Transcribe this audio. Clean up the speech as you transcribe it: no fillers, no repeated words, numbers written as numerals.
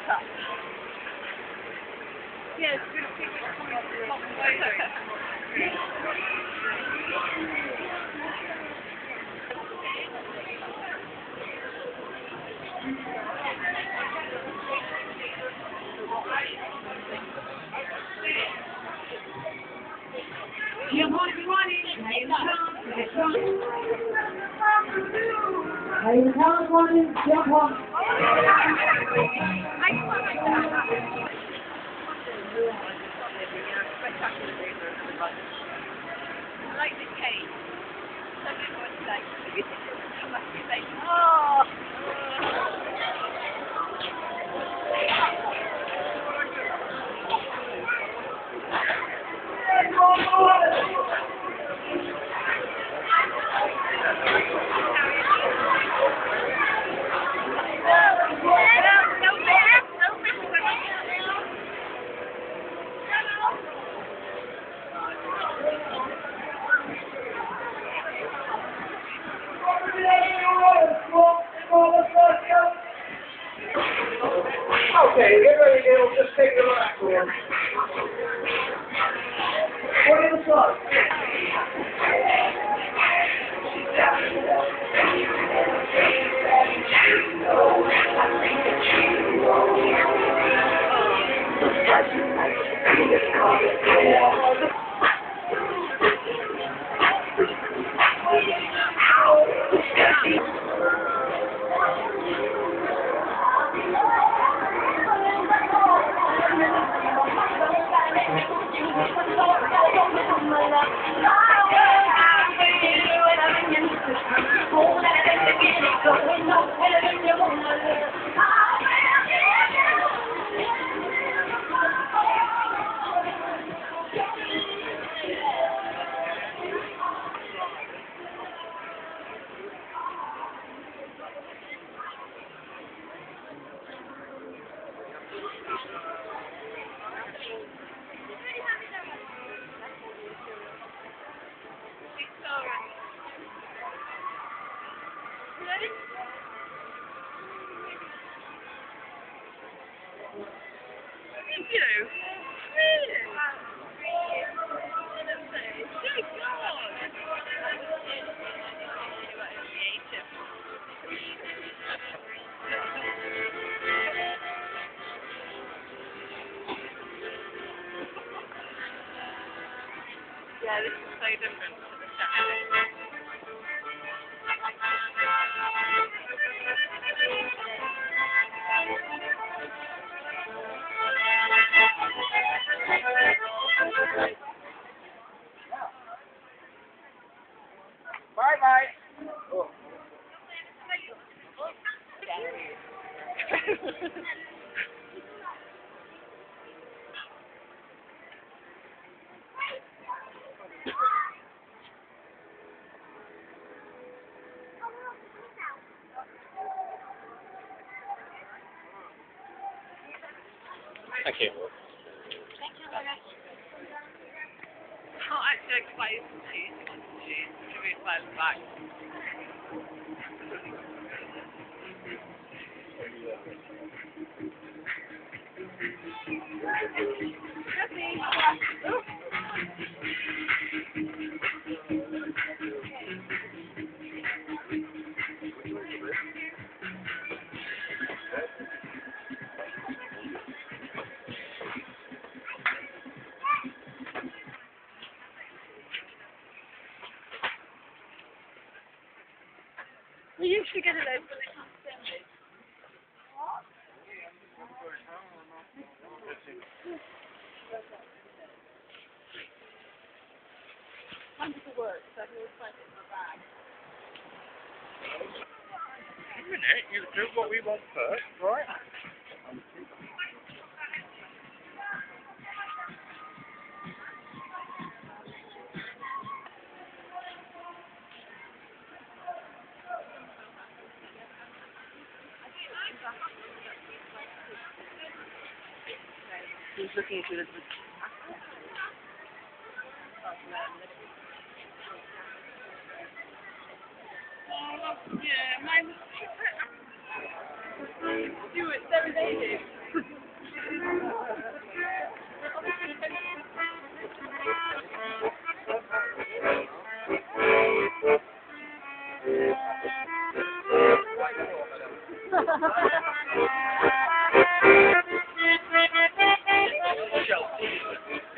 Yeah, it's good to see what's coming to the top of Ladies and gentlemen, jump on. I like the cake. So good for today. Come back to say, oh! Okay, get ready, Neil. Just take the last one. What are the slots? Thank you. Really? Good God. Yeah, this is so different to the Saturday. Bye-bye. Oh. Thank you. Can't actually explain the cheese. Cheese to be fun back. We usually get it over the assembly. Time to work, so I can always find it in my bag. A minute, you do what we want first, right? He's looking through the... Yeah, mine was... Do it, 7 days. Ha ha ha.